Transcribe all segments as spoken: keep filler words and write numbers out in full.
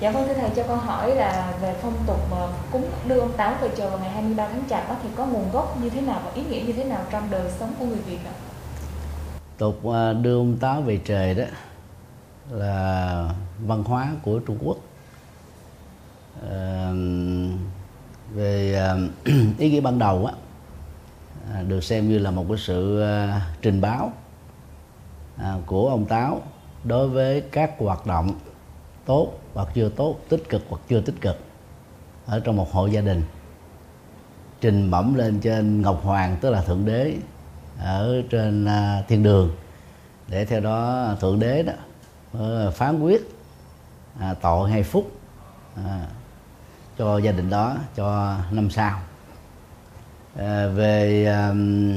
Dạ vâng, thưa thầy, cho con hỏi là về phong tục mà cúng đưa ông Táo về trời vào ngày hai mươi ba tháng Chạp đó, thì có nguồn gốc như thế nào và ý nghĩa như thế nào trong đời sống của người Việt ạ? Tục đưa ông Táo về trời đó là văn hóa của Trung Quốc. À, về ý nghĩa ban đầu á, được xem như là một cái sự trình báo của ông Táo đối với các hoạt động tốt hoặc chưa tốt, tích cực hoặc chưa tích cực ở trong một hộ gia đình, trình bẩm lên trên Ngọc Hoàng, tức là Thượng Đế ở trên thiên đường, để theo đó Thượng Đế đó phán quyết à, tội hay phúc à, cho gia đình đó cho năm sau. À, về à,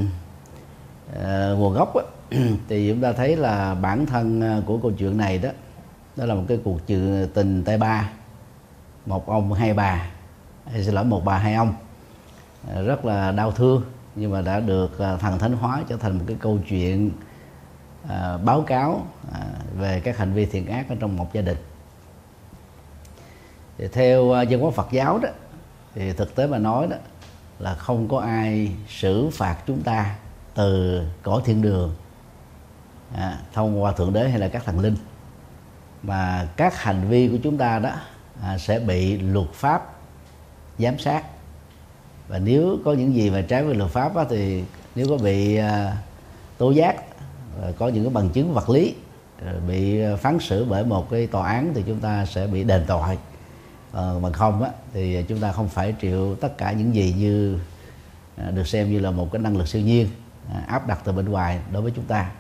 à, nguồn gốc á, thì chúng ta thấy là bản thân của câu chuyện này đó, đó là một cái cuộc chuyện tình tay ba, một ông hai bà, hay xin lỗi một bà hai ông, à, rất là đau thương, nhưng mà đã được à, thần thánh hóa trở thành một cái câu chuyện à, báo cáo à, về các hành vi thiện ác ở trong một gia đình. Thì theo à, văn hóa Phật giáo đó, thì thực tế mà nói đó là không có ai xử phạt chúng ta từ cõi thiên đường à, thông qua Thượng Đế hay là các thần linh, mà các hành vi của chúng ta đó à, sẽ bị luật pháp giám sát. Và nếu có những gì mà trái với luật pháp đó, thì nếu có bị à, tố giác, có những cái bằng chứng vật lý, bị phán xử bởi một cái tòa án, thì chúng ta sẽ bị đền tội. À, bằng không á, thì chúng ta không phải chịu tất cả những gì như à, được xem như là một cái năng lực siêu nhiên à, áp đặt từ bên ngoài đối với chúng ta.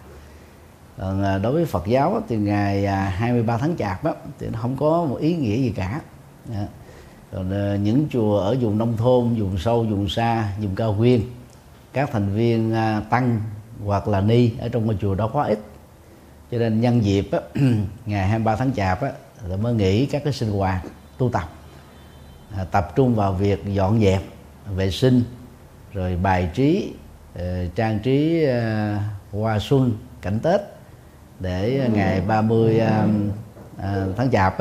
Còn à, đối với Phật giáo á, thì ngày à, hai mươi ba tháng Chạp á, thì nó không có một ý nghĩa gì cả. À, còn à, những chùa ở vùng nông thôn, vùng sâu, vùng xa, vùng cao nguyên, các thành viên à, tăng hoặc là ni ở trong ngôi chùa đó quá ít, cho nên nhân dịp á, ngày hai mươi ba tháng Chạp á, thì mới nghỉ các cái sinh hoạt tu tập, à, tập trung vào việc dọn dẹp, vệ sinh, rồi bài trí, uh, trang trí uh, hoa xuân, cảnh Tết, để ngày ba mươi uh, uh, tháng Chạp á,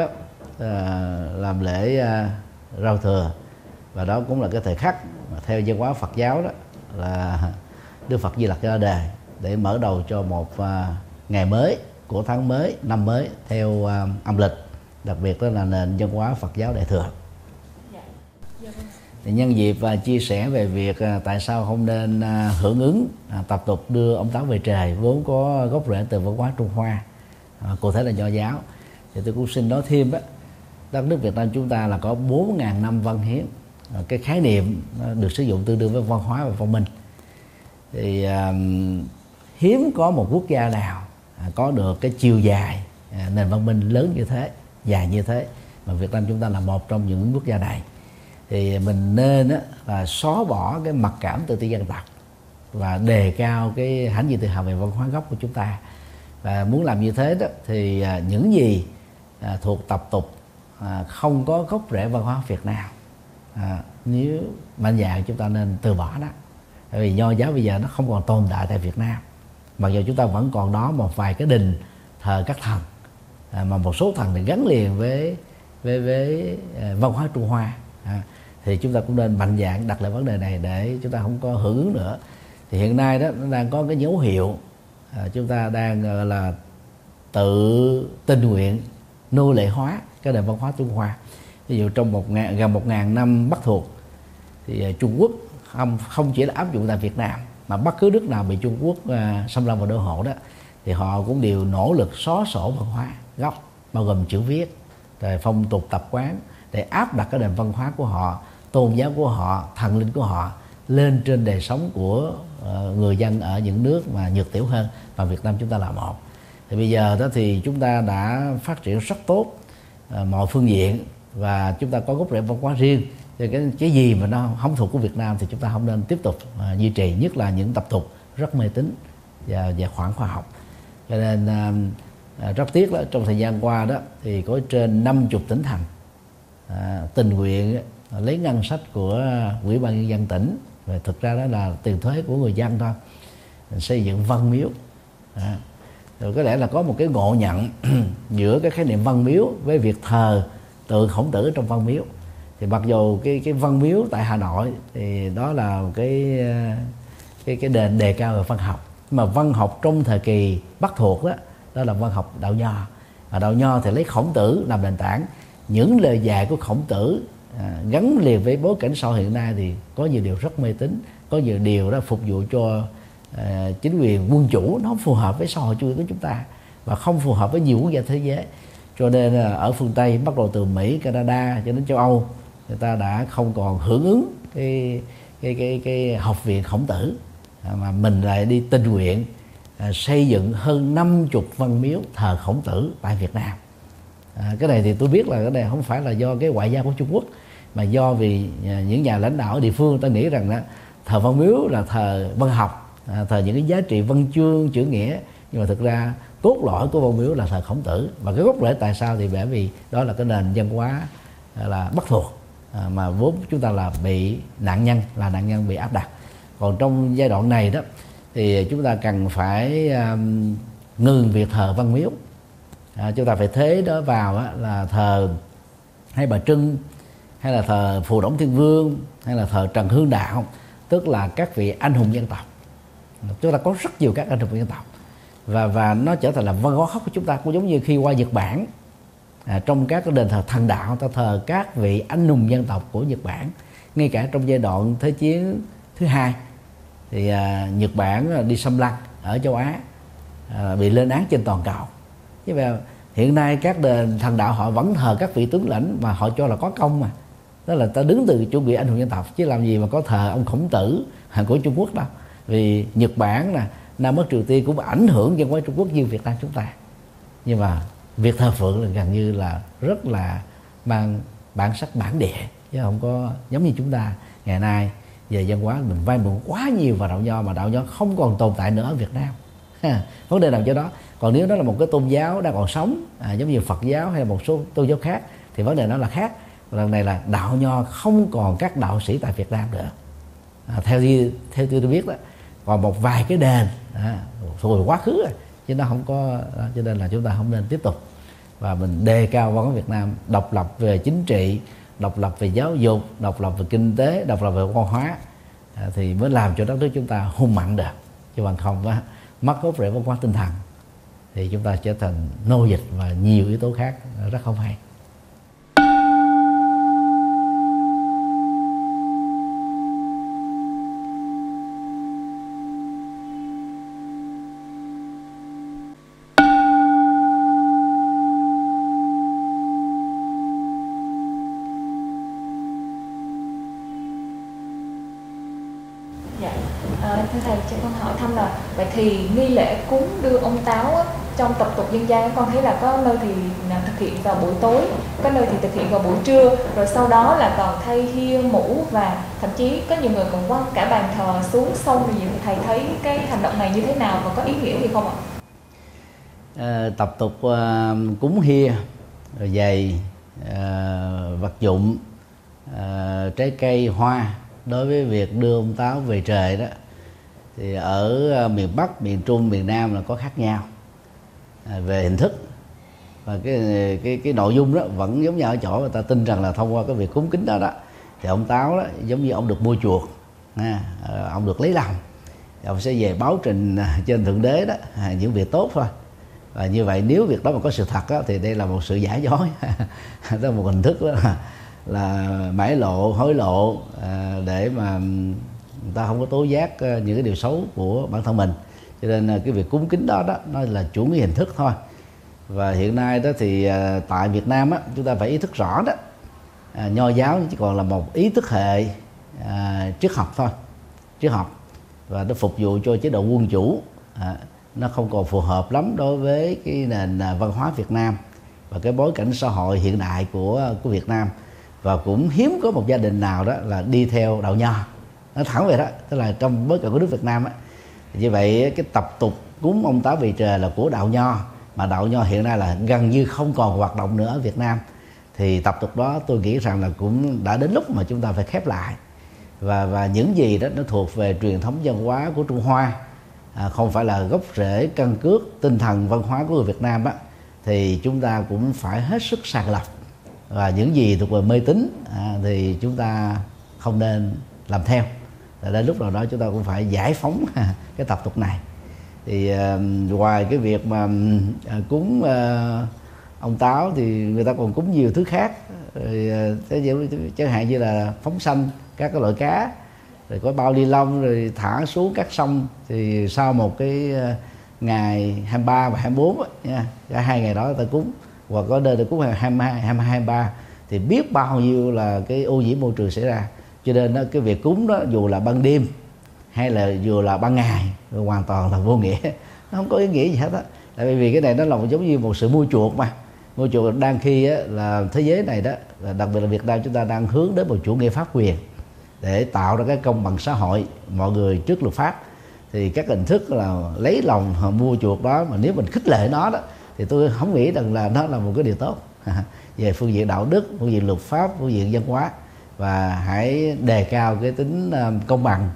uh, làm lễ uh, rau thừa. Và đó cũng là cái thời khắc mà theo văn hóa Phật giáo đó là Đức Phật Di Lặc ra đời, để mở đầu cho một uh, ngày mới của tháng mới, năm mới theo uh, âm lịch, đặc biệt đó là nền văn hóa Phật giáo Đại thừa. Dạ. Dạ vâng. Thì nhân dịp và chia sẻ về việc uh, tại sao không nên uh, hưởng ứng uh, tập tục đưa ông Táo về trời, vốn có gốc rễ từ văn hóa Trung Hoa, uh, cụ thể là Nho giáo, thì tôi cũng xin nói thêm đó, đất nước Việt Nam chúng ta là có bốn nghìn năm văn hiến. Uh, cái khái niệm uh, được sử dụng tương đương với văn hóa và văn minh. Thì uh, hiếm có một quốc gia nào uh, có được cái chiều dài uh, nền văn minh lớn như thế, dài như thế, mà Việt Nam chúng ta là một trong những quốc gia này. Thì mình nên á, là xóa bỏ cái mặc cảm tự ti dân tộc và đề cao cái hãnh diện tự hào về văn hóa gốc của chúng ta. Và muốn làm như thế đó, thì à, những gì à, thuộc tập tục à, không có gốc rễ văn hóa Việt Nam, à, nếu mạnh dạn chúng ta nên từ bỏ đó. Tại vì Nho giáo bây giờ nó không còn tồn tại tại Việt Nam, mặc dù chúng ta vẫn còn đó một vài cái đình thờ các thần, à, mà một số thần thì gắn liền với với với à, văn hóa Trung Hoa, à, thì chúng ta cũng nên mạnh dạn đặt lại vấn đề này để chúng ta không có hưởng ứng nữa. Thì hiện nay đó nó đang có cái dấu hiệu à, chúng ta đang gọi là tự tình nguyện nô lệ hóa cái nền văn hóa Trung Hoa. Ví dụ trong một ngàn, gần một ngàn năm Bắc thuộc, thì à, Trung Quốc không không chỉ là áp dụng tại Việt Nam, mà bất cứ nước nào bị Trung Quốc à, xâm lăng và đô hộ đó, thì họ cũng đều nỗ lực xóa sổ văn hóa gốc, bao gồm chữ viết, rồi phong tục tập quán, để áp đặt cái nền văn hóa của họ, tôn giáo của họ, thần linh của họ lên trên đời sống của uh, người dân ở những nước mà nhược tiểu hơn, và Việt Nam chúng ta là một. Thì bây giờ đó thì chúng ta đã phát triển rất tốt uh, mọi phương diện, và chúng ta có gốc rễ văn hóa riêng. Thì cái, cái gì mà nó không thuộc của Việt Nam thì chúng ta không nên tiếp tục uh, duy trì, nhất là những tập tục rất mê tín và, và khoảng khoa học. Cho nên uh, rất tiếc đó, trong thời gian qua đó thì có trên năm mươi tỉnh thành à, tình nguyện à, lấy ngân sách của Ủy ban nhân dân tỉnh, và thực ra đó là tiền thuế của người dân thôi, xây dựng văn miếu. À, rồi có lẽ là có một cái ngộ nhận giữa cái khái niệm văn miếu với việc thờ tượng Khổng Tử trong Văn Miếu. Thì mặc dù cái cái Văn Miếu tại Hà Nội thì đó là một cái cái cái đền đề cao về văn học, mà văn học trong thời kỳ Bắc thuộc đó đó là văn học đạo nho. Và đạo nho thì lấy Khổng Tử làm nền tảng. Những lời dạy của Khổng Tử à, gắn liền với bối cảnh xã hội hiện nay thì có nhiều điều rất mê tín, có nhiều điều đó phục vụ cho à, chính quyền quân chủ, nó không phù hợp với xã hội chủ nghĩa của chúng ta và không phù hợp với nhiều quốc gia thế giới. Cho nên à, ở phương Tây, bắt đầu từ Mỹ, Canada cho đến châu Âu, người ta đã không còn hưởng ứng cái cái cái cái học viện Khổng Tử, à, mà mình lại đi tình nguyện à, xây dựng hơn năm chục văn miếu thờ Khổng Tử tại Việt Nam. À, cái này thì tôi biết là cái này không phải là do cái ngoại giao của Trung Quốc, mà do vì à, những nhà lãnh đạo ở địa phương ta nghĩ rằng đó, thờ văn miếu là thờ văn học, à, thờ những cái giá trị văn chương chữ nghĩa, nhưng mà thực ra cốt lõi của văn miếu là thờ Khổng Tử. Và cái gốc rễ tại sao thì bởi vì đó là cái nền văn hóa à, là Bắc thuộc, à, mà vốn chúng ta là bị nạn nhân, là nạn nhân bị áp đặt. Còn trong giai đoạn này đó thì chúng ta cần phải um, ngừng việc thờ văn miếu. À, chúng ta phải thế đó vào á, là thờ hay Bà Trưng, hay là thờ Phù Đổng Thiên Vương, hay là thờ Trần Hưng Đạo, tức là các vị anh hùng dân tộc. Chúng ta có rất nhiều các anh hùng dân tộc, và và nó trở thành là văn hóa khóc của chúng ta. Cũng giống như khi qua Nhật Bản, à, trong các cái đền thờ thần đạo, ta thờ các vị anh hùng dân tộc của Nhật Bản. Ngay cả trong giai đoạn Thế chiến thứ hai thì à, Nhật Bản đi xâm lăng ở châu Á, à, bị lên án trên toàn cầu. Chứ mà hiện nay các đền thần đạo họ vẫn thờ các vị tướng lãnh mà họ cho là có công, mà đó là ta đứng từ chủ nghĩa anh hùng dân tộc, chứ làm gì mà có thờ ông Khổng Tử hàng của Trung Quốc đâu. Vì Nhật Bản nè, Nam Bắc Triều Tiên cũng ảnh hưởng văn hóa Trung Quốc như Việt Nam chúng ta, nhưng mà việc thờ phượng là gần như là rất là mang bản sắc bản địa, chứ không có giống như chúng ta ngày nay về văn hóa mình vay mượn quá nhiều vào đạo nho, mà đạo nho không còn tồn tại nữa ở Việt Nam. Ha, vấn đề nằm chỗ đó. Còn nếu đó là một cái tôn giáo đang còn sống, à, giống như Phật giáo hay là một số tôn giáo khác, thì vấn đề nó là khác. Lần này là đạo nho không còn các đạo sĩ tại Việt Nam nữa. À, theo như theo tôi biết đó, còn một vài cái đền à, hồi quá khứ rồi, chứ nó không có. À, cho nên là chúng ta không nên tiếp tục, và mình đề cao văn hóa Việt Nam độc lập về chính trị, độc lập về giáo dục, độc lập về kinh tế, độc lập về văn hóa, à, thì mới làm cho đất nước chúng ta hùng mạnh được. Chứ bằng không á, mất gốc rễ văn hóa tinh thần thì chúng ta trở thành nô dịch và nhiều yếu tố khác rất không hay. Thưa thầy, cho con hỏi thăm là vậy thì nghi lễ cúng đưa ông Táo á, trong tập tục dân gian con thấy là có nơi thì thực hiện vào buổi tối, có nơi thì thực hiện vào buổi trưa, rồi sau đó là còn thay hiên mũ, và thậm chí có nhiều người còn quăng cả bàn thờ xuống sông. Thì thầy thấy cái hành động này như thế nào và có ý nghĩa gì không ạ? À, tập tục uh, cúng hia, rồi giày, uh, vật dụng, uh, trái cây, hoa đối với việc đưa ông Táo về trời đó, thì ở miền Bắc, miền Trung, miền Nam là có khác nhau à, về hình thức, và cái cái cái nội dung đó vẫn giống như ở chỗ người ta tin rằng là thông qua cái việc cúng kính đó đó thì ông Táo đó giống như ông được mua chuộc, à, ông được lấy lòng, ông sẽ về báo trình trên Thượng Đế đó à, những việc tốt thôi. Và như vậy nếu việc đó mà có sự thật đó, thì đây là một sự giả dối đó là một hình thức đó là, là mãi lộ, hối lộ à, để mà người ta không có tố giác những cái điều xấu của bản thân mình. Cho nên cái việc cúng kính đó đó nó là chủ nghĩa hình thức thôi. Và hiện nay đó thì tại Việt Nam á, chúng ta phải ý thức rõ đó, à, nho giáo chỉ còn là một ý thức hệ à, triết học thôi, triết học, và nó phục vụ cho chế độ quân chủ, à, nó không còn phù hợp lắm đối với cái nền văn hóa Việt Nam và cái bối cảnh xã hội hiện đại của của Việt Nam. Và cũng hiếm có một gia đình nào đó là đi theo đạo nho, nó thẳng vậy đó, tức là trong bối cảnh của nước Việt Nam á. Như vậy cái tập tục cúng ông Táo về trời là của đạo nho, mà đạo nho hiện nay là gần như không còn hoạt động nữa ở Việt Nam, thì tập tục đó tôi nghĩ rằng là cũng đã đến lúc mà chúng ta phải khép lại. Và và những gì đó nó thuộc về truyền thống văn hóa của Trung Hoa, à, không phải là gốc rễ căn cước tinh thần văn hóa của người Việt Nam á, thì chúng ta cũng phải hết sức sàng lọc và những gì thuộc về mê tín à, thì chúng ta không nên làm theo. Tại đến lúc nào đó chúng ta cũng phải giải phóng cái tập tục này. Thì uh, ngoài cái việc mà uh, cúng uh, ông Táo thì người ta còn cúng nhiều thứ khác. Rồi, uh, chẳng hạn như là phóng sanh các cái loại cá, rồi có bao ni lông rồi thả xuống các sông. Thì sau một cái uh, ngày hai mươi ba và hai mươi bốn nha, cả hai ngày đó người ta cúng, hoặc có nơi ta cúng hai mươi hai, hai mươi hai, hai mươi ba, thì biết bao nhiêu là cái ô nhiễm môi trường xảy ra. Cho nên đó, cái việc cúng đó dù là ban đêm hay là dù là ban ngày hoàn toàn là vô nghĩa, nó không có ý nghĩa gì hết á. Tại vì cái này nó là giống như một sự mua chuộc mà. Mua chuộc đang khi á, là thế giới này đó, đặc biệt là Việt Nam chúng ta đang hướng đến một chủ nghĩa pháp quyền để tạo ra cái công bằng xã hội, mọi người trước luật pháp. Thì các hình thức là lấy lòng họ mua chuộc đó, mà nếu mình khích lệ nó đó thì tôi không nghĩ rằng là nó là một cái điều tốt về phương diện đạo đức, phương diện luật pháp, phương diện văn hóa. Và hãy đề cao cái tính công bằng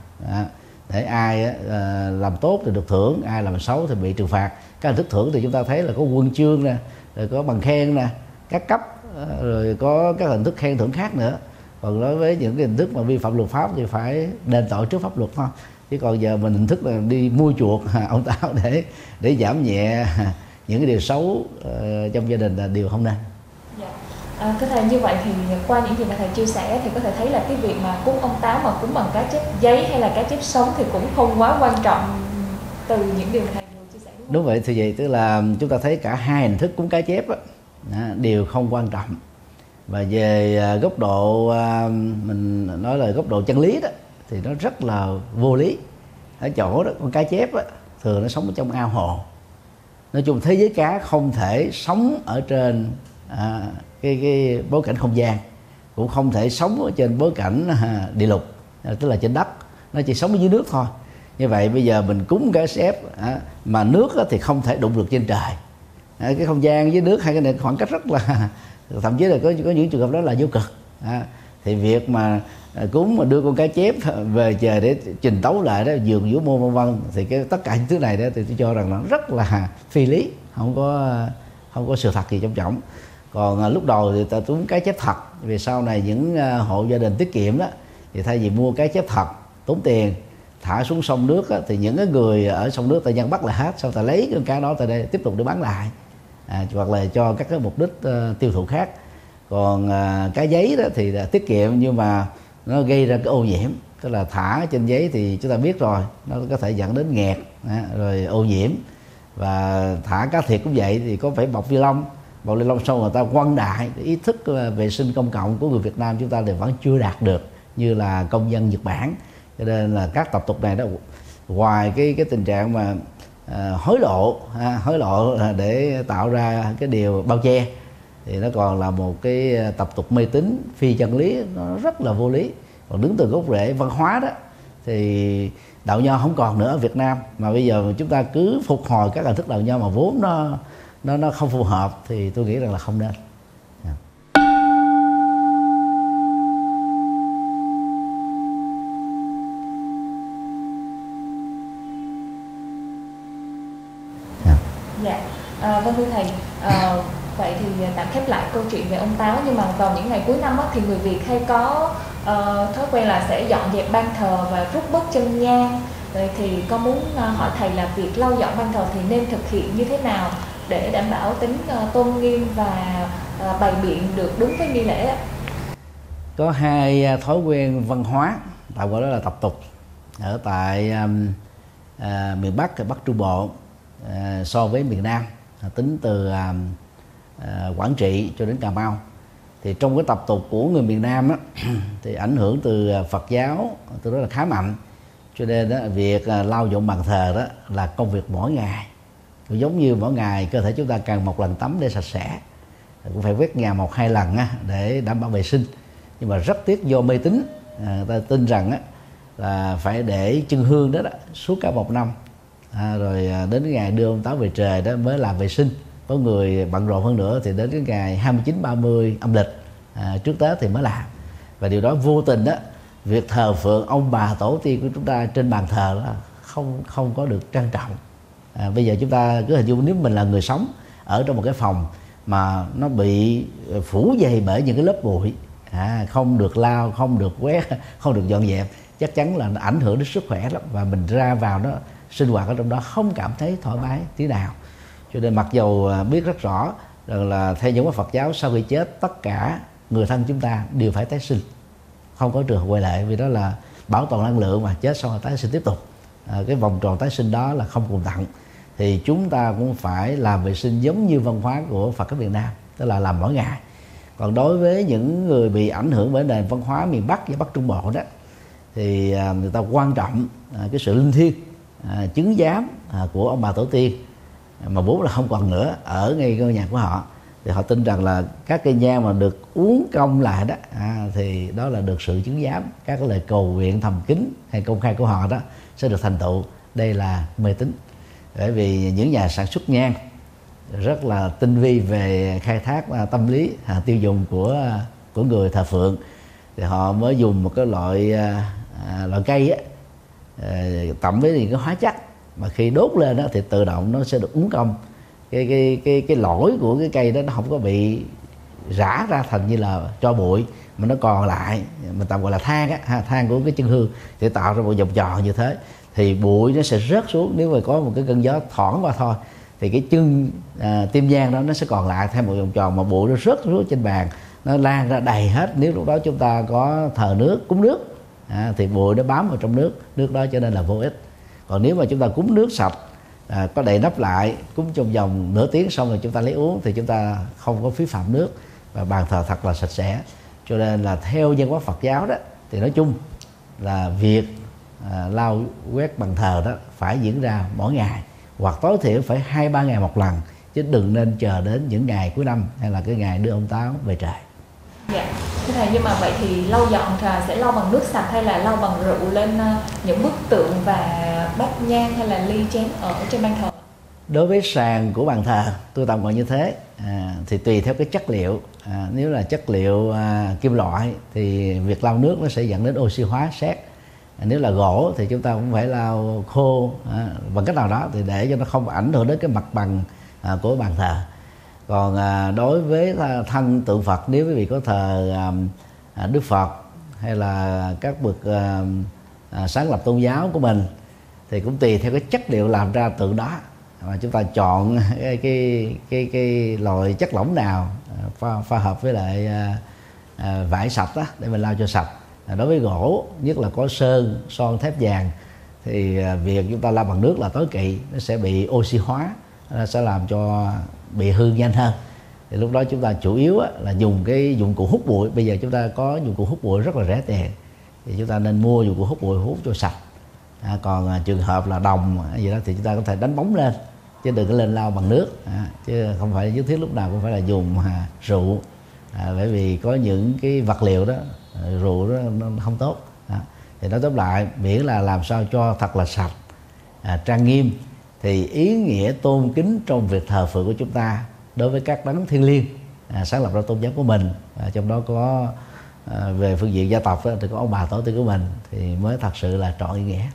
để ai làm tốt thì được thưởng, ai làm xấu thì bị trừng phạt. Các hình thức thưởng thì chúng ta thấy là có huân chương nè, rồi có bằng khen nè, các cấp, rồi có các hình thức khen thưởng khác nữa. Còn đối với những cái hình thức mà vi phạm luật pháp thì phải đền tội trước pháp luật thôi. Chứ còn giờ mình hình thức là đi mua chuộc ông Táo để để giảm nhẹ những cái điều xấu uh, trong gia đình là điều không nên. Dạ. À, có thể như vậy thì qua những gì mà thầy chia sẻ thì có thể thấy là cái việc mà cúng ông Táo mà cúng bằng cá chép giấy hay là cá chép sống thì cũng không quá quan trọng từ những điều mà thầy vừa chia sẻ. Đúng, đúng vậy. Thì vậy tức là chúng ta thấy cả hai hình thức cúng cá chép á, đều không quan trọng. Và về góc độ mình nói là góc độ chân lý đó thì nó rất là vô lý. Ở chỗ đó con cá chép á, thường nó sống ở trong ao hồ. Nói chung thế giới cá không thể sống ở trên à, cái, cái bối cảnh không gian, cũng không thể sống ở trên bối cảnh à, địa lục, à, tức là trên đất. Nó chỉ sống ở dưới nước thôi. Như vậy bây giờ mình cúng cá chép à, mà nước á, thì không thể đụng được trên trời. À, cái không gian với nước hai cái này khoảng cách rất là, thậm chí là có có những trường hợp đó là vô cực. À, thì việc mà cúng mà đưa con cá chép về trời để trình tấu lại đó, dường vũ môn vân vân, thì cái tất cả những thứ này đó thì tôi cho rằng nó rất là phi lý, không có không có sự thật gì trong trọng. Còn à, lúc đầu thì ta cúng cá chép thật, vì sau này những à, hộ gia đình tiết kiệm đó thì thay vì mua cá chép thật tốn tiền thả xuống sông nước á, thì những cái người ở sông nước ta nhân bắt lại hết, sau ta lấy cái cá đó ta đây tiếp tục để bán lại, à, hoặc là cho các cái mục đích uh, tiêu thụ khác. Còn uh, cá giấy đó thì là tiết kiệm nhưng mà nó gây ra cái ô nhiễm, tức là thả trên giấy thì chúng ta biết rồi, nó có thể dẫn đến nghẹt, à, rồi ô nhiễm. Và thả cá thiệt cũng vậy, thì có phải bọc ni lông, bọc ni lông xong người ta quăng đại. Cái ý thức vệ sinh công cộng của người Việt Nam chúng ta thì vẫn chưa đạt được như là công dân Nhật Bản. Cho nên là các tập tục này đó, ngoài cái cái tình trạng mà à, hối lộ à, hối lộ để tạo ra cái điều bao che, thì nó còn là một cái tập tục mê tín phi chân lý, nó rất là vô lý. Còn đứng từ gốc rễ văn hóa đó thì đạo nho không còn nữa ở Việt Nam, mà bây giờ chúng ta cứ phục hồi các hình thức đạo nho mà vốn nó nó nó không phù hợp thì tôi nghĩ rằng là không nên. Yeah. Yeah. Dạ, à, vâng thưa thầy. À, vậy thì tạm khép lại câu chuyện về ông Táo. Nhưng mà vào những ngày cuối năm á, thì người Việt hay có uh, thói quen là sẽ dọn dẹp ban thờ và rút bớt chân nhang. Vậy thì con muốn uh, hỏi thầy là việc lau dọn ban thờ thì nên thực hiện như thế nào để đảm bảo tính uh, tôn nghiêm và uh, bày biện được đúng với nghi lễ? Có hai thói quen văn hóa, tạm gọi đó là tập tục ở tại um, uh, miền Bắc, Bắc Trung Bộ uh, so với miền Nam, tính từ uh, uh, Quảng Trị cho đến Cà Mau. Thì trong cái tập tục của người miền Nam á, thì ảnh hưởng từ Phật giáo từ đó là khá mạnh, cho nên đó, việc uh, lau dọn bàn thờ đó là công việc mỗi ngày. Cũng giống như mỗi ngày cơ thể chúng ta cần một lần tắm để sạch sẽ, cũng phải quét nhà một hai lần á, để đảm bảo vệ sinh. Nhưng mà rất tiếc do mê tín, à, ta tin rằng á, là phải để chân hương đó, đó suốt cả một năm, à, rồi đến ngày đưa ông Táo về trời đó mới làm vệ sinh. Có người bận rộn hơn nữa thì đến cái ngày hai mươi chín ba mươi âm lịch, à, trước Tết thì mới làm. Và điều đó vô tình đó, việc thờ phượng ông bà tổ tiên của chúng ta trên bàn thờ đó không không có được trang trọng. À, bây giờ chúng ta cứ hình dung nếu mình là người sống ở trong một cái phòng mà nó bị phủ dày bởi những cái lớp bụi, à, không được lau, không được quét, không được dọn dẹp, chắc chắn là nó ảnh hưởng đến sức khỏe lắm, và mình ra vào nó sinh hoạt ở trong đó không cảm thấy thoải mái tí nào. Cho nên mặc dầu biết rất rõ rằng là theo những Phật giáo, sau khi chết tất cả người thân chúng ta đều phải tái sinh, không có trường hợp ngoại lệ, vì đó là bảo toàn năng lượng mà, chết xong rồi tái sinh tiếp tục. À, cái vòng tròn tái sinh đó là không cùng tận, thì chúng ta cũng phải làm vệ sinh giống như văn hóa của Phật giáo Việt Nam, tức là làm mỗi ngày. Còn đối với những người bị ảnh hưởng bởi nền văn hóa miền Bắc và Bắc Trung Bộ đó, thì à, người ta quan trọng à, cái sự linh thiêng, à, chứng giám à, của ông bà tổ tiên, mà vốn là không còn nữa ở ngay ngôi nhà của họ, thì họ tin rằng là các cây nhang mà được uống công lại đó, à, thì đó là được sự chứng giám, các cái lời cầu nguyện thầm kín hay công khai của họ đó sẽ được thành tựu. Đây là mê tín, bởi vì những nhà sản xuất nhang rất là tinh vi về khai thác tâm lý à, tiêu dùng của của người thờ phượng, thì họ mới dùng một cái loại à, loại cây á, à, tẩm với những cái hóa chất mà khi đốt lên đó thì tự động nó sẽ được uống công. Cái cái cái cái lỗi của cái cây đó nó không có bị rã ra thành như là tro bụi, mà nó còn lại mình tạm gọi là than á, ha, than của cái chân hương, thì tạo ra một vòng tròn như thế, thì bụi nó sẽ rớt xuống. Nếu mà có một cái cơn gió thoảng qua thôi thì cái chân à, tim nhang đó nó sẽ còn lại theo một vòng tròn, mà bụi nó rớt xuống trên bàn, nó lan ra đầy hết. Nếu lúc đó chúng ta có thờ nước, cúng nước à, thì bụi nó bám vào trong nước, nước đó cho nên là vô ích. Còn nếu mà chúng ta cúng nước sạch, à, có đậy nắp lại, cúng trong vòng nửa tiếng xong rồi chúng ta lấy uống, thì chúng ta không có phí phạm nước, và bàn thờ thật là sạch sẽ. Cho nên là theo văn hóa Phật giáo đó, thì nói chung là việc à, lau quét bàn thờ đó phải diễn ra mỗi ngày, hoặc tối thiểu phải hai ba ngày một lần, chứ đừng nên chờ đến những ngày cuối năm hay là cái ngày đưa ông Táo về trời. Dạ, thưa thầy, nhưng mà vậy thì lau dọn là sẽ lau bằng nước sạch hay là lau bằng rượu lên những bức tượng và bát nhang hay là ly chén ở trên bàn thờ? Đối với sàn của bàn thờ, tôi tạm gọi như thế, à, thì tùy theo cái chất liệu. À, nếu là chất liệu à, kim loại thì việc lau nước nó sẽ dẫn đến oxy hóa sét. À, nếu là gỗ thì chúng ta cũng phải lau khô à, bằng cách nào đó, thì để cho nó không ảnh hưởng đến cái mặt bằng à, của bàn thờ. Còn à, đối với thân tượng Phật, nếu quý vị có thờ à, Đức Phật hay là các bậc à, à, sáng lập tôn giáo của mình, thì cũng tùy theo cái chất liệu làm ra tượng đó mà chúng ta chọn cái cái cái, cái loại chất lỏng nào pha, pha hợp với lại à, à, vải sạch đó để mình lau cho sạch. À, đối với gỗ, nhất là có sơn, son, thép vàng, thì à, việc chúng ta lau bằng nước là tối kỵ, nó sẽ bị oxy hóa, nó sẽ làm cho bị hư nhanh hơn. Thì lúc đó chúng ta chủ yếu á, là dùng cái dụng cụ hút bụi. Bây giờ chúng ta có dụng cụ hút bụi rất là rẻ tiền, thì chúng ta nên mua dụng cụ hút bụi hút cho sạch. À, còn à, trường hợp là đồng gì đó thì chúng ta có thể đánh bóng lên, chứ đừng có lên lau bằng nước, à, chứ không phải nhất thiết lúc nào cũng phải là dùng à, rượu, à, bởi vì có những cái vật liệu đó rượu đó nó không tốt. À, thì nói tóm lại, miễn là làm sao cho thật là sạch, à, trang nghiêm, thì ý nghĩa tôn kính trong việc thờ phượng của chúng ta đối với các đấng thiêng liêng à, sáng lập ra tôn giáo của mình, à, trong đó có à, về phương diện gia tộc đó, thì có ông bà tổ tiên của mình, thì mới thật sự là trọn ý nghĩa.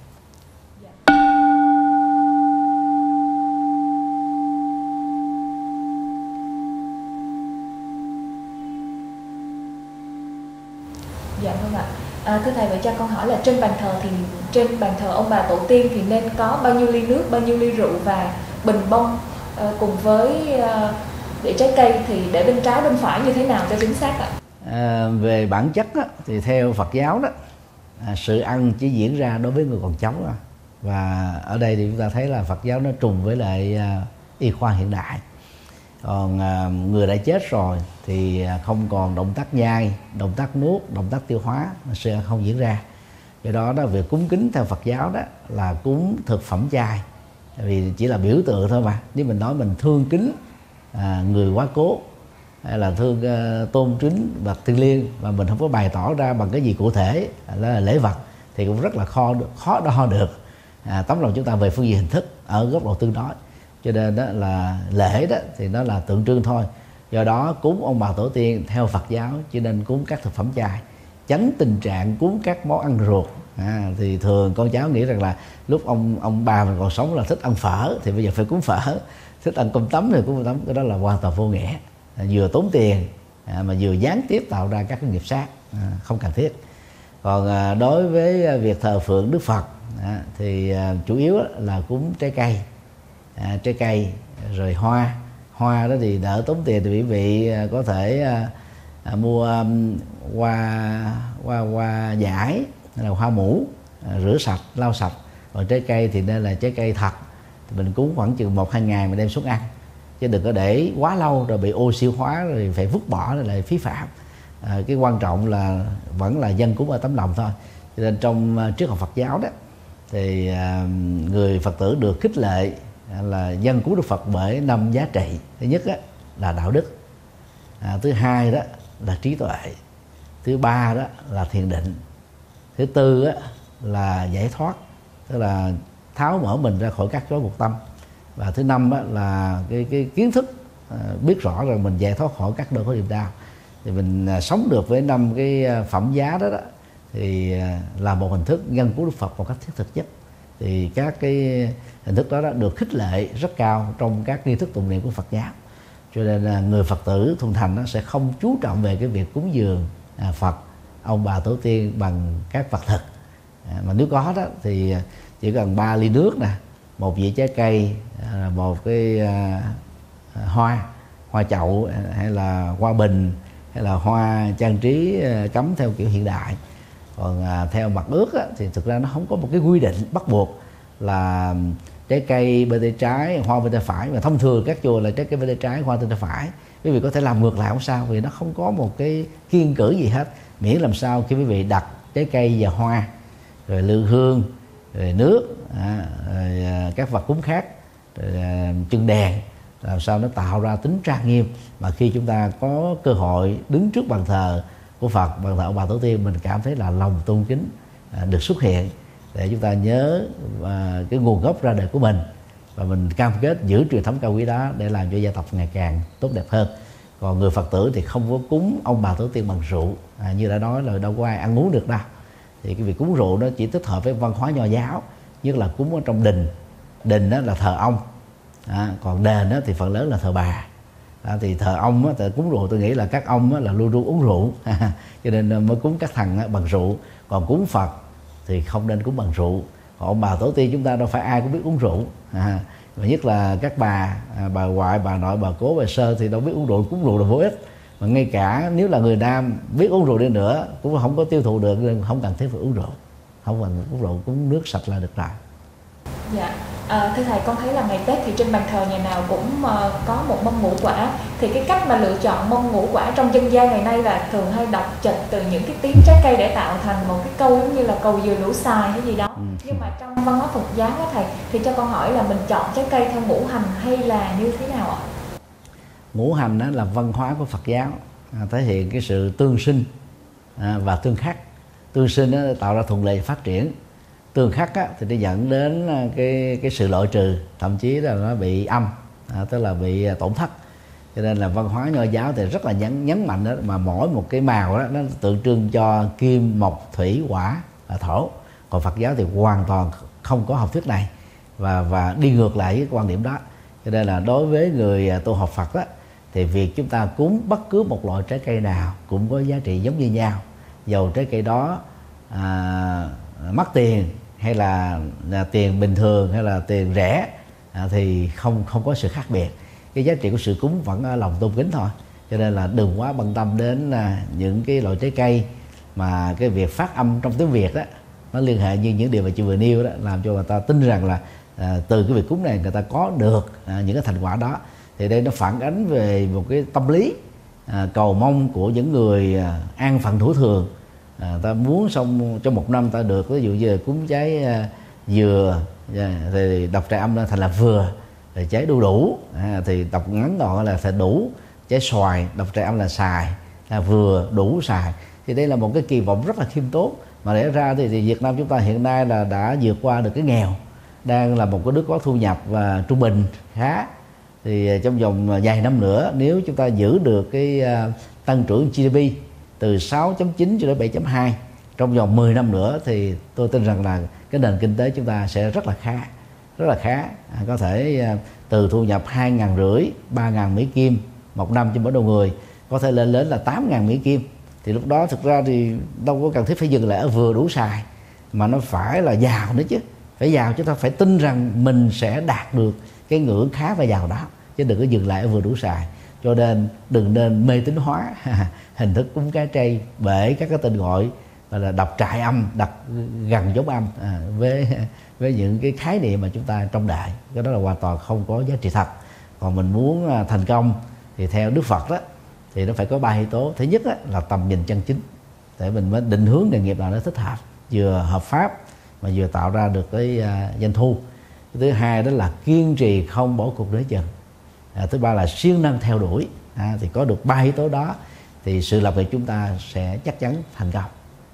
Dạ vâng ạ. À, thưa thầy, vậy cho con hỏi là trên bàn thờ thì trên bàn thờ ông bà tổ tiên thì nên có bao nhiêu ly nước, bao nhiêu ly rượu và bình bông à, cùng với à, để trái cây thì để bên trái bên phải như thế nào cho chính xác ạ? À, về bản chất á, thì theo Phật giáo đó, à, sự ăn chỉ diễn ra đối với người còn sống thôi. Và ở đây thì chúng ta thấy là Phật giáo nó trùng với lại à, y khoa hiện đại. Còn à, người đã chết rồi thì không còn động tác nhai, động tác nuốt, động tác tiêu hóa, sự ăn không diễn ra. Do đó đó, việc cúng kính theo Phật giáo đó là cúng thực phẩm chay, vì chỉ là biểu tượng thôi mà. Nếu mình nói mình thương kính à, người quá cố, hay là thương uh, tôn kính bậc thiêng liêng, mà mình không có bày tỏ ra bằng cái gì cụ thể là lễ vật, thì cũng rất là khó khó đo được à, tấm lòng chúng ta về phương diện hình thức ở góc độ tương đối. Cho nên đó là lễ đó thì nó là tượng trưng thôi. Do đó cúng ông bà tổ tiên theo Phật giáo chỉ nên cúng các thực phẩm chay, tránh tình trạng cúng các món ăn ruột. À, thì thường con cháu nghĩ rằng là lúc ông ông bà mình còn sống là thích ăn phở, thì bây giờ phải cúng phở, thích ăn cơm tấm thì cúng cơm tấm, cái đó là hoàn toàn vô nghĩa. à, vừa tốn tiền à, mà vừa gián tiếp tạo ra các cái nghiệp sát à, không cần thiết. Còn à, đối với việc thờ phượng Đức Phật à, thì à, chủ yếu là cúng trái cây, à, trái cây rồi hoa. Hoa đó thì đỡ tốn tiền, thì quý vị à, có thể à, à, mua um, hoa hoa hoa dải hay là hoa mũ, à, rửa sạch lau sạch. Còn trái cây thì nên là trái cây thật, thì mình cúng khoảng chừng một hai ngày mình đem xuống ăn, chứ đừng có để quá lâu rồi bị oxy hóa rồi phải vứt bỏ rồi lại phí phạm. À, cái quan trọng là vẫn là dân cúng ở tấm lòng thôi. Cho nên trong uh, triết học Phật giáo đó thì uh, người Phật tử được khích lệ uh, là dân cúng Đức Phật bởi năm giá trị. Thứ nhất á, là đạo đức, à, thứ hai đó là trí tuệ, thứ ba đó là thiền định, thứ tư á, là giải thoát, tức là tháo mở mình ra khỏi các rối buộc tâm, và thứ năm á, là cái cái kiến thức à, biết rõ rằng mình giải thoát khỏi các nỗi khổ niềm đau. Thì mình à, sống được với năm cái phẩm giá đó, đó thì à, là một hình thức nhân của Đức Phật một cách thiết thực nhất. Thì các cái hình thức đó, đó được khích lệ rất cao trong các nghi thức tụng niệm của Phật giáo. Cho nên là người Phật tử thuần thành nó sẽ không chú trọng về cái việc cúng dường à, Phật, ông bà tổ tiên bằng các vật thực, à, mà nếu có đó thì chỉ cần ba ly nước nè, một dĩa trái cây, à, một cái à, hoa hoa chậu hay là hoa bình hay là hoa trang trí à, cắm theo kiểu hiện đại. Còn à, theo mặt ước á, thì thực ra nó không có một cái quy định bắt buộc là trái cây bên tay trái, hoa bên tay phải, mà thông thường các chùa là trái cây bên tay trái, hoa bên tay phải. Quý vị có thể làm ngược lại không sao, vì nó không có một cái kiêng cữ gì hết, miễn làm sao khi quý vị đặt trái cây và hoa, rồi lư hương, rồi nước, à, rồi à, các vật cúng khác, rồi à, chân đèn, làm sao nó tạo ra tính trang nghiêm, mà khi chúng ta có cơ hội đứng trước bàn thờ của Phật, bàn thờ ông bà tổ tiên, mình cảm thấy là lòng tôn kính à, được xuất hiện, để chúng ta nhớ à, cái nguồn gốc ra đời của mình, và mình cam kết giữ truyền thống cao quý đó để làm cho gia tộc ngày càng tốt đẹp hơn. Còn người Phật tử thì không có cúng ông bà tổ tiên bằng rượu, à, như đã nói là đâu có ai ăn uống được đâu. Thì cái việc cúng rượu đó chỉ thích hợp với văn hóa Nho giáo, nhất là cúng ở trong đình. Đình đó là thờ ông, à, còn đền đó thì phần lớn là thờ bà. À, thì thờ ông á, thì cúng rượu tôi nghĩ là các ông á, là luôn luôn uống rượu cho nên mới cúng các thằng á, bằng rượu. Còn cúng Phật thì không nên cúng bằng rượu. Còn ông bà tổ tiên chúng ta đâu phải ai cũng biết uống rượu, à, và nhất là các bà, à, bà ngoại, bà nội, bà cố, bà sơ thì đâu biết uống rượu, cúng rượu là vô ích. Mà ngay cả nếu là người nam biết uống rượu đi nữa cũng không có tiêu thụ được, nên không cần thiết phải uống rượu, không cần uống rượu, cúng nước sạch là được rồi. Dạ, à, thưa thầy, con thấy là ngày Tết thì trên bàn thờ nhà nào cũng uh, có một mâm ngũ quả. Thì cái cách mà lựa chọn mâm ngũ quả trong dân gian ngày nay là thường hay đọc chật từ những cái tiếng trái cây để tạo thành một cái câu giống như là cầu dừa lũ xài hay gì đó. Ừ. Nhưng mà trong văn hóa Phật giáo đó thầy, thì cho con hỏi là mình chọn trái cây theo ngũ hành hay là như thế nào ạ? Ngũ hành đó là văn hóa của Phật giáo, à, thể hiện cái sự tương sinh à, và tương khắc. Tương sinh đó tạo ra thuận lợi phát triển, tương khắc á, thì nó dẫn đến cái cái sự loại trừ, thậm chí là nó bị âm, à, tức là bị tổn thất. Cho nên là văn hóa Nho giáo thì rất là nhấn nhấn mạnh đó, mà mỗi một cái màu đó nó tượng trưng cho kim, mộc, thủy, hỏa, và thổ. Còn Phật giáo thì hoàn toàn không có học thuyết này và và đi ngược lại với quan điểm đó. Cho nên là đối với người tu học Phật đó, thì việc chúng ta cúng bất cứ một loại trái cây nào cũng có giá trị giống như nhau, dầu trái cây đó à, mắc tiền hay là, là tiền bình thường hay là tiền rẻ, à, thì không không có sự khác biệt. Cái giá trị của sự cúng vẫn ở lòng tôn kính thôi. Cho nên là đừng quá bận tâm đến à, những cái loại trái cây mà cái việc phát âm trong tiếng Việt đó nó liên hệ như những điều mà chị vừa nêu đó, làm cho người ta tin rằng là à, từ cái việc cúng này người ta có được à, những cái thành quả đó. Thì đây nó phản ánh về một cái tâm lý à, cầu mong của những người à, an phận thủ thường. À, ta muốn xong trong một năm ta được, ví dụ như cúng trái à, dừa à, thì đọc trái âm thành là vừa, rồi trái đu đủ à, thì đọc ngắn gọn là phải đủ, trái xoài đọc trái âm là xài, là vừa đủ xài. Thì đây là một cái kỳ vọng rất là khiêm tốn, mà để ra thì, thì Việt Nam chúng ta hiện nay là đã vượt qua được cái nghèo, đang là một cái nước có thu nhập và trung bình khá. Thì trong vòng vài năm nữa, nếu chúng ta giữ được cái uh, tăng trưởng giê đê pê từ sáu chấm chín cho đến bảy chấm hai trong vòng mười năm nữa, thì tôi tin rằng là cái nền kinh tế chúng ta sẽ rất là khá, rất là khá. À, có thể uh, từ thu nhập hai ngàn rưỡi, ba ngàn Mỹ Kim một năm cho mỗi đầu người có thể lên đến là tám ngàn Mỹ Kim. Thì lúc đó thực ra thì đâu có cần thiết phải dừng lại ở vừa đủ xài, mà nó phải là giàu nữa chứ. Phải giàu, chúng ta phải tin rằng mình sẽ đạt được cái ngưỡng khá và giàu đó, chứ đừng có dừng lại ở vừa đủ xài. Cho nên đừng nên mê tín hóa hình thức cúng cá chay bởi các cái tên gọi là đọc trại âm, đọc gần giống âm à, với với những cái khái niệm mà chúng ta trông đợi. Cái đó là hoàn toàn không có giá trị thật. Còn mình muốn thành công thì theo Đức Phật đó, thì nó phải có ba yếu tố. Thứ nhất á, là tầm nhìn chân chính, để mình mới định hướng nghề nghiệp nào nó thích hợp, vừa hợp pháp mà vừa tạo ra được cái uh, doanh thu. Thứ hai đó là kiên trì không bỏ cuộc nửa chừng. À, thứ ba là siêng năng theo đuổi. À, thì có được ba yếu tố đó thì sự lập nghiệp chúng ta sẽ chắc chắn thành công.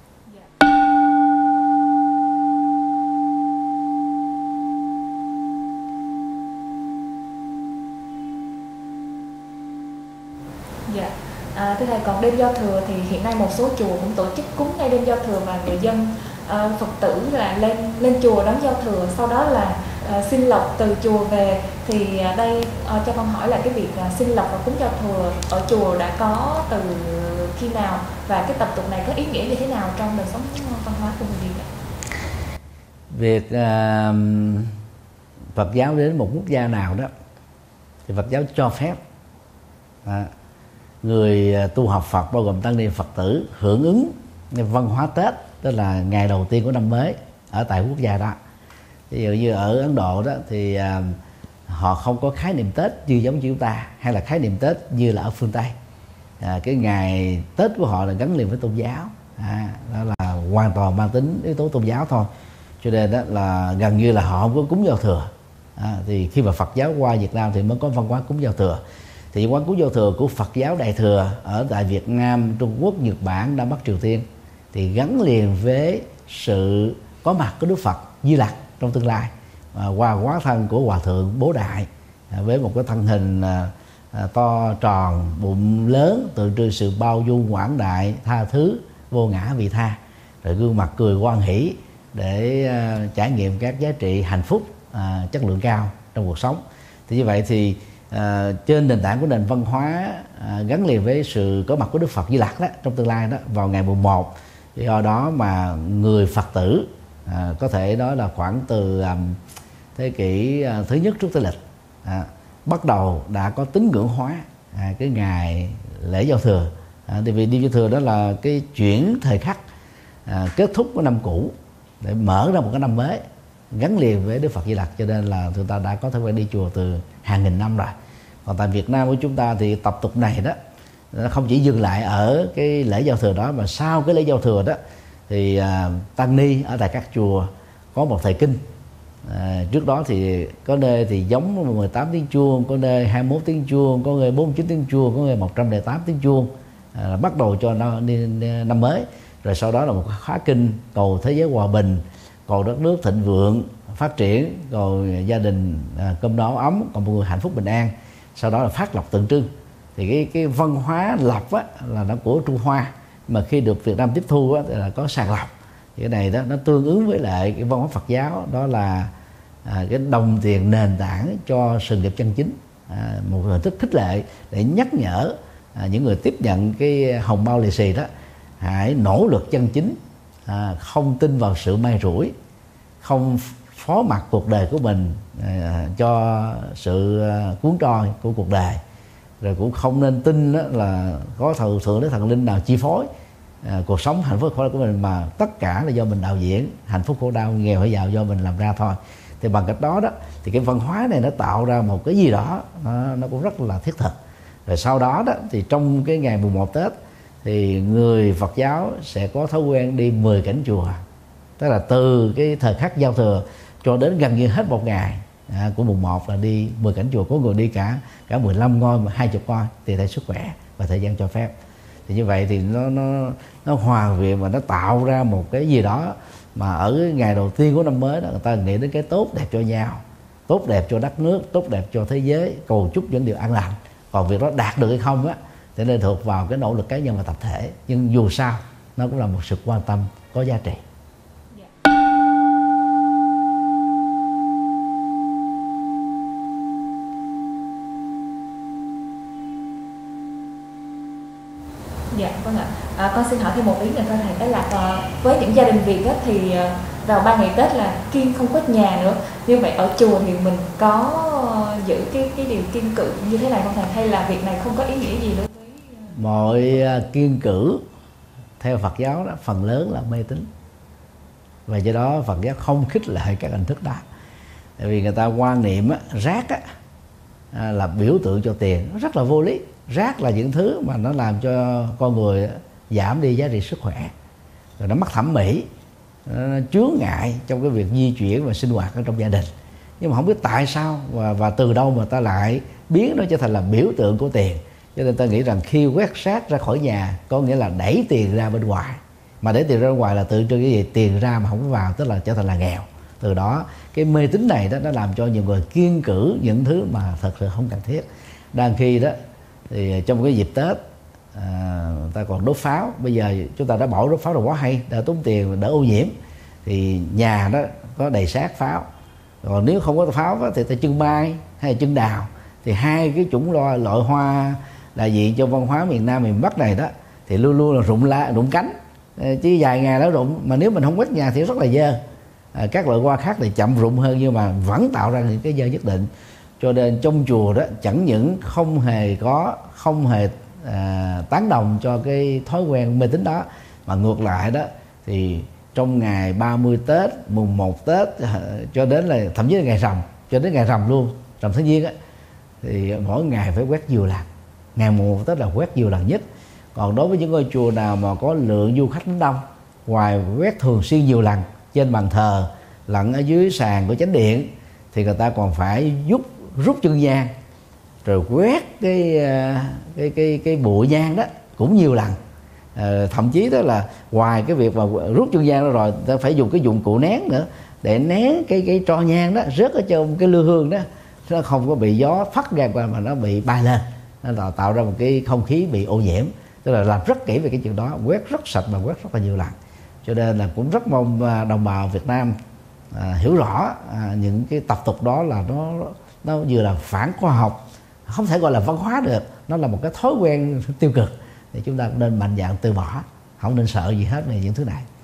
Dạ. À, thưa thầy, còn đêm giao thừa thì hiện nay một số chùa cũng tổ chức cúng ngay đêm giao thừa, và người dân uh, Phật tử là lên lên chùa đón giao thừa, sau đó là uh, xin lộc từ chùa về. Thì uh, đây uh, cho con hỏi là cái việc uh, xin lộc và cúng giao thừa ở chùa đã có từ khi nào, và cái tập tục này có ý nghĩa như thế nào trong đời sống văn hóa của người Việt ạ? Việc uh, Phật giáo đến một quốc gia nào đó thì Phật giáo cho phép à, người tu học Phật bao gồm tăng ni Phật tử hưởng ứng văn hóa Tết, tức là ngày đầu tiên của năm mới ở tại quốc gia đó. Ví dụ như ở Ấn Độ đó thì à, họ không có khái niệm Tết như giống như chúng ta, hay là khái niệm Tết như là ở phương Tây. À, cái ngày Tết của họ là gắn liền với tôn giáo, à, đó là hoàn toàn mang tính yếu tố tôn giáo thôi. Cho nên đó là gần như là họ không có cúng giao thừa. À, thì khi mà Phật giáo qua Việt Nam thì mới có văn hóa cúng giao thừa. Thì văn hóa cúng giao thừa của Phật giáo Đại thừa ở tại Việt Nam, Trung Quốc, Nhật Bản, Nam Bắc Triều Tiên thì gắn liền với sự có mặt của Đức Phật Di Lặc trong tương lai, à, qua hóa thân của Hòa Thượng Bố Đại, à, với một cái thân hình à, à, to tròn, bụng lớn, tượng trưng sự bao dung quảng đại, tha thứ, vô ngã vị tha, rồi gương mặt cười hoan hỷ để à, trải nghiệm các giá trị hạnh phúc à, chất lượng cao trong cuộc sống. Thì như vậy thì À, trên nền tảng của nền văn hóa à, gắn liền với sự có mặt của Đức Phật Di Lặc đó trong tương lai đó, vào ngày mùng một, do đó mà người Phật tử à, có thể nói là khoảng từ à, thế kỷ à, thứ nhất trước Tây lịch à, bắt đầu đã có tín ngưỡng hóa à, cái ngày lễ giao thừa. À, thì vì đi giao thừa đó là cái chuyển thời khắc à, kết thúc của năm cũ để mở ra một cái năm mới gắn liền với Đức Phật Di Lặc, cho nên là chúng ta đã có thói quen đi chùa từ hàng nghìn năm rồi. Còn tại Việt Nam của chúng ta thì tập tục này đó nó không chỉ dừng lại ở cái lễ giao thừa đó, mà sau cái lễ giao thừa đó thì à, tăng ni ở tại các chùa có một thời kinh. À, trước đó thì có nơi thì giống mười tám tiếng chuông, có nơi hai mươi mốt tiếng chuông, có nơi bốn mươi chín tiếng chuông, có nơi một trăm lẻ tám tiếng chuông, à, bắt đầu cho năm, năm mới. Rồi sau đó là một khóa kinh cầu thế giới hòa bình, cầu đất nước thịnh vượng phát triển, rồi gia đình à, cơm no ấm, còn mọi người hạnh phúc bình an. Sau đó là phát lộc tượng trưng. Thì cái cái văn hóa lộc á, là nó của Trung Hoa, mà khi được Việt Nam tiếp thu á, thì là có sàng lọc. Thì cái này đó nó tương ứng với lại cái văn hóa Phật giáo, đó là à, cái đồng tiền nền tảng cho sự nghiệp chân chính, à, một hình thức khích lệ để nhắc nhở à, những người tiếp nhận cái hồng bao lì xì đó hãy nỗ lực chân chính, à, không tin vào sự may rủi, không phó mặc cuộc đời của mình à, cho sự à, cuốn trôi của cuộc đời, rồi cũng không nên tin đó là có thượng thượng đế thần linh nào chi phối à, cuộc sống hạnh phúc khổ đau của mình, mà tất cả là do mình đạo diễn, hạnh phúc khổ đau, nghèo hay giàu do mình làm ra thôi. Thì bằng cách đó đó thì cái văn hóa này nó tạo ra một cái gì đó nó, nó cũng rất là thiết thực. Rồi sau đó đó thì trong cái ngày mùng một Tết thì người Phật giáo sẽ có thói quen đi mười cảnh chùa, tức là từ cái thời khắc giao thừa cho đến gần như hết một ngày à, của mùng một là đi mười cảnh chùa. Có người đi cả cả mười lăm ngôi, hai mươi ngôi, tùy theo sức khỏe và thời gian cho phép. Thì như vậy thì nó nó nó hòa quyện và nó tạo ra một cái gì đó mà ở cái ngày đầu tiên của năm mới đó người ta nghĩ đến cái tốt đẹp cho nhau, tốt đẹp cho đất nước, tốt đẹp cho thế giới, cầu chúc những điều an lành. Còn việc đó đạt được hay không á thì nên thuộc vào cái nỗ lực cá nhân và tập thể, nhưng dù sao nó cũng là một sự quan tâm có giá trị. với những gia đình Việt á, thì vào ba ngày Tết là kiêng không quét nhà nữa. Như vậy ở chùa thì mình có giữ cái cái điều kiêng cữ như thế này không thầy, hay là việc này không có ý nghĩa gì đối với mọi kiêng cữ theo Phật giáo đó phần lớn là mê tín, và do đó Phật giáo không khích lệ các hình thức đó. Tại vì người ta quan niệm á, rác á, là biểu tượng cho tiền, nó rất là vô lý. Rác là những thứ mà nó làm cho con người giảm đi giá trị sức khỏe, rồi nó mất thẩm mỹ, nó chướng ngại trong cái việc di chuyển và sinh hoạt ở trong gia đình. Nhưng mà không biết tại sao và, và từ đâu mà ta lại biến nó trở thành là biểu tượng của tiền. Cho nên ta nghĩ rằng khi quét rác ra khỏi nhà có nghĩa là đẩy tiền ra bên ngoài, mà đẩy tiền ra bên ngoài là tượng trưng cái gì? Tiền ra mà không có vào, tức là trở thành là nghèo. Từ đó cái mê tín này đó nó làm cho nhiều người kiêng cữ những thứ mà thật sự không cần thiết. Đang khi đó thì trong cái dịp Tết à, ta còn đốt pháo. Bây giờ chúng ta đã bỏ đốt pháo là quá hay, đỡ tốn tiền, đỡ ô nhiễm. Thì nhà đó có đầy xác pháo. Còn nếu không có pháo đó, thì ta trưng mai hay là trưng đào. Thì hai cái chủng loại, loại hoa đại diện cho văn hóa miền Nam miền Bắc này đó thì luôn luôn là rụng lá, rụng cánh, chứ vài ngày đó rụng. Mà nếu mình không quét nhà thì rất là dơ. À, các loại hoa khác thì chậm rụng hơn nhưng mà vẫn tạo ra những cái dơ nhất định. Cho nên trong chùa đó chẳng những không hề có không hề à, tán đồng cho cái thói quen mê tín đó, mà ngược lại đó thì trong ngày ba mươi Tết, mùng một Tết cho đến là thậm chí là ngày rằm, cho đến ngày rằm luôn, rằm tháng Giêng á, thì mỗi ngày phải quét nhiều lần. Ngày mùng một Tết là quét nhiều lần nhất. Còn đối với những ngôi chùa nào mà có lượng du khách đông, ngoài quét thường xuyên nhiều lần trên bàn thờ lẫn ở dưới sàn của chánh điện, thì người ta còn phải rút rút chân nhang rồi quét cái cái cái cái bụi nhang đó cũng nhiều lần. À, thậm chí đó là ngoài cái việc mà rút chân nhang đó rồi, ta phải dùng cái dụng cụ nén nữa để nén cái cái tro nhang đó rớt ở trong cái lư hương đó, nó không có bị gió phất ra qua mà nó bị bay lên, nó tạo ra một cái không khí bị ô nhiễm. Tức là làm rất kỹ về cái chuyện đó, quét rất sạch và quét rất là nhiều lần. Cho nên là cũng rất mong đồng bào Việt Nam à, hiểu rõ à, những cái tập tục đó là nó nó vừa là phản khoa học, không thể gọi là văn hóa được, nó là một cái thói quen tiêu cực, thì chúng ta nên mạnh dạn từ bỏ, không nên sợ gì hết về những thứ này.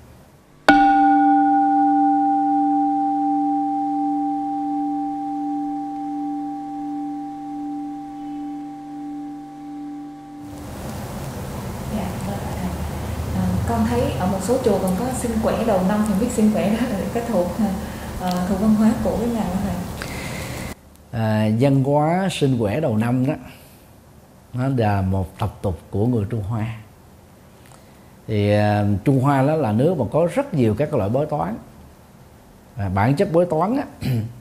Con thấy ở một số chùa còn có xin quẻ đầu năm, thì biết xin quẻ đó là cái thuộc uh, thuộc văn hóa của cái ngành đó này. À, văn hóa xin quẻ đầu năm đó nó là một tập tục của người Trung Hoa. Thì uh, Trung Hoa đó là nước mà có rất nhiều các loại bói toán. À, bản chất bói toán á,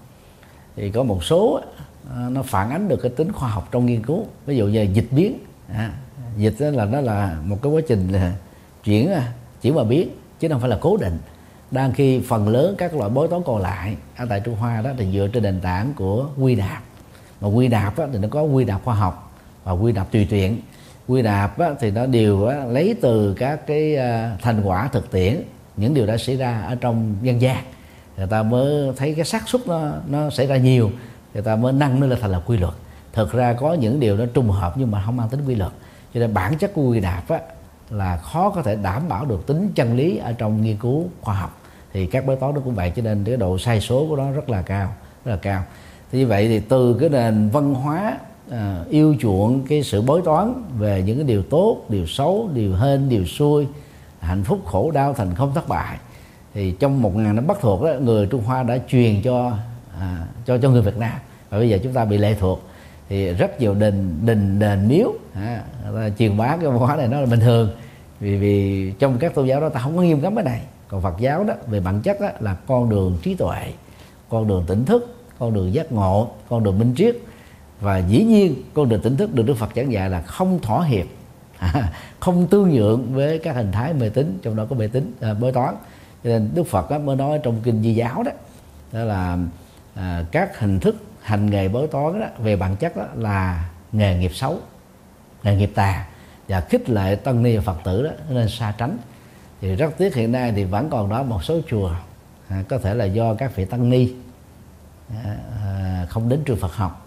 thì có một số uh, nó phản ánh được cái tính khoa học trong nghiên cứu. Ví dụ như dịch biến, à, dịch đó là nó là một cái quá trình là chuyển chuyển và biến chứ không phải là cố định. Đang khi phần lớn các loại bói toán còn lại ở tại Trung Hoa đó thì dựa trên nền tảng của quy nạp. Mà quy nạp đó, thì nó có quy nạp khoa học và quy nạp tùy tiện. Quy nạp đó, thì nó đều đó, lấy từ các cái uh, thành quả thực tiễn, những điều đã xảy ra ở trong dân gian, người ta mới thấy cái xác suất nó nó xảy ra nhiều, người ta mới nâng nó lên thành là quy luật. Thực ra có những điều nó trùng hợp nhưng mà không mang tính quy luật. Cho nên bản chất của quy nạp á, là khó có thể đảm bảo được tính chân lý ở trong nghiên cứu khoa học. Thì các bói toán nó cũng vậy, cho nên cái độ sai số của nó rất là cao, rất là cao. Thì như vậy thì từ cái nền văn hóa à, yêu chuộng cái sự bói toán về những cái điều tốt, điều xấu, điều hên, điều xui, hạnh phúc, khổ đau, thành công, thất bại, thì trong một ngàn năm Bắc thuộc đó, người Trung Hoa đã truyền cho à, cho cho người Việt Nam, và bây giờ chúng ta bị lệ thuộc. Thì rất nhiều đình đình đền miếu à, truyền bá cái văn hóa này nó là bình thường, vì vì trong các tôn giáo đó ta không có nghiêm cấm cái này. Còn Phật giáo đó về bản chất đó là con đường trí tuệ, con đường tỉnh thức, con đường giác ngộ, con đường minh triết. Và dĩ nhiên con đường tỉnh thức được Đức Phật giảng dạy là không thỏa hiệp, không tương nhượng với các hình thái mê tín, trong đó có mê tín à, bói toán. Cho nên Đức Phật đó mới nói trong kinh Di Giáo đó, đó là à, các hình thức hành nghề bói toán đó, về bản chất đó là nghề nghiệp xấu, nghề nghiệp tà, và khích lệ tăng ni và Phật tử đó nên xa tránh. Thì rất tiếc hiện nay thì vẫn còn đó một số chùa à, có thể là do các vị tăng ni à, à, không đến trường Phật học,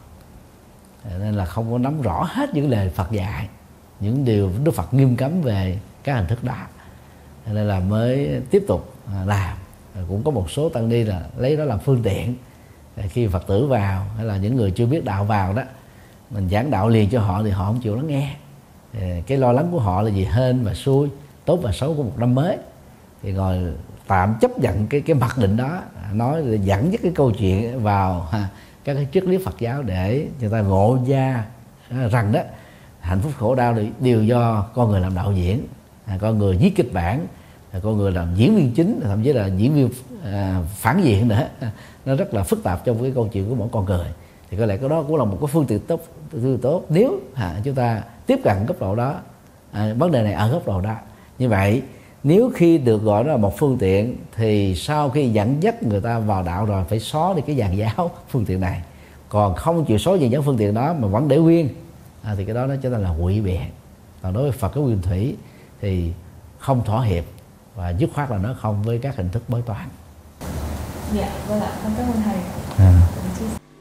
à, nên là không có nắm rõ hết những lời Phật dạy, những điều Đức Phật nghiêm cấm về các hình thức đó. nên là mới tiếp tục làm. Cũng có một số tăng ni là lấy đó làm phương tiện, khi Phật tử vào hay là những người chưa biết đạo vào đó, mình giảng đạo liền cho họ thì họ không chịu lắng nghe. Cái lo lắng của họ là gì? Hên và xui, tốt và xấu của một năm mới. Thì ngồi tạm chấp nhận cái cái mặc định đó, nói dẫn dắt cái câu chuyện vào ha, các cái triết lý Phật giáo để người ta ngộ ra rằng đó hạnh phúc khổ đau đều do con người làm đạo diễn, con người viết kịch bản, con người làm diễn viên chính, thậm chí là diễn viên à, phản diện nữa. Nó rất là phức tạp trong cái câu chuyện của mỗi con người. Thì có lẽ cái đó cũng là một cái phương tiện tốt, phương tốt nếu à, chúng ta tiếp cận góc độ đó, à, vấn đề này ở góc độ đó. Như vậy nếu khi được gọi đó là một phương tiện, thì sau khi dẫn dắt người ta vào đạo rồi phải xóa đi cái dàn giáo phương tiện này. Còn không chịu xóa dàn giáo phương tiện đó mà vẫn để nguyên, à, thì cái đó nó trở thành là quỵ biện. Còn đối với Phật giáo Nguyên Thủy thì không thỏa hiệp và dứt khoát là nó không với các hình thức bói toán. Dạ, vâng ạ, con cảm ơn thầy. À.